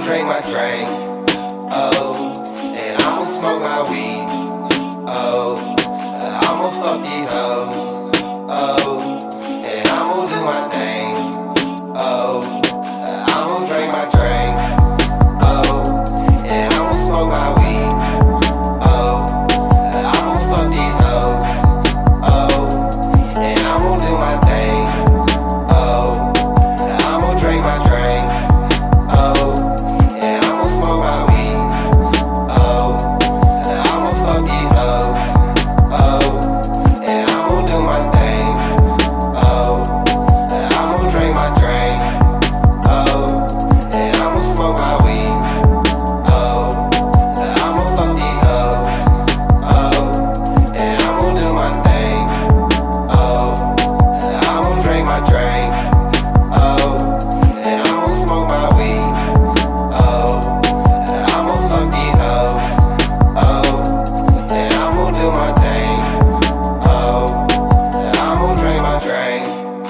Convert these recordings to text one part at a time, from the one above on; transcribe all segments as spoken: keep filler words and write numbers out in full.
I'ma drink my drink, oh, and I'ma smoke my weed, oh, I'ma fuck these hoes, oh, and I'ma do my thing, oh, I'ma drink my drink, oh, and I'ma smoke my weed, oh, I'ma fuck these hoes, oh, and I'ma do my thing, oh, I'ma drink my drink, oh, and I'ma smoke my weed, oh, I'ma fuck these hoes, oh, and I'ma do my thing, oh, I'ma drink my drink, oh, and I'ma smoke my weed, oh, I'ma fuck these hoes, oh, and I'ma do my thing, oh, I'ma drink my drink, oh, and I'ma smoke my weed, oh, I'ma fuck these hoes, oh, and I'ma do my thing, oh, I'ma drink my drink.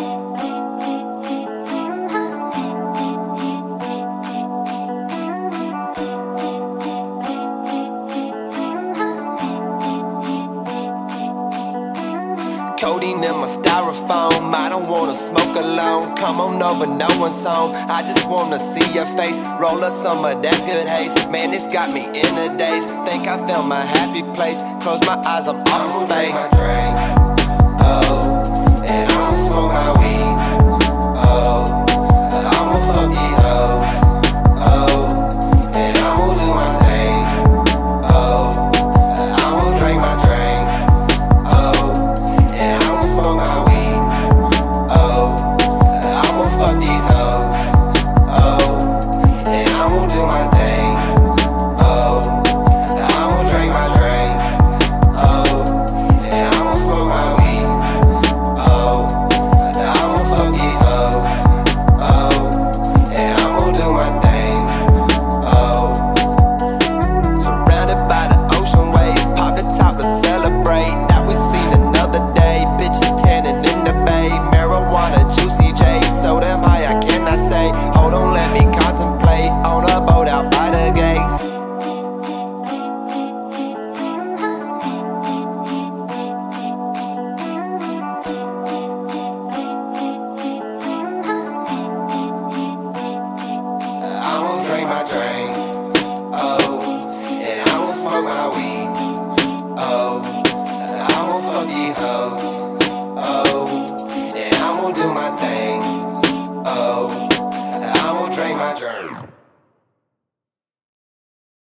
Codeine in my styrofoam, I don't wanna smoke alone. Come on over, no one's home. I just wanna see your face, roll up some of that good haze. Man, it's got me in a daze. Think I found my happy place. Close my eyes, I'm off I'ma space. drink my drink, oh, and I'ma smoke my weed, oh, I'ma fuck these hoes, oh, and I'ma do my thing, oh, I'ma drink my drink, oh, and I'ma smoke my weed, oh, I'ma fuck these hoes, oh, and I'ma do my thing, oh, I'ma drink my drink, oh, and I'ma smoke my weed, oh, I'ma fuck these hoes, oh, and I'ma do my thing, oh. Surrounded by the ocean waves, pop the top to celebrate that we seen another day. Bitches tanning in the bay, marijuana, juicy J, so damn high I cannot say. Hold on, let me contemplate on a boat out by the gates. I'ma drink my drink, oh, and I'ma smoke my weed.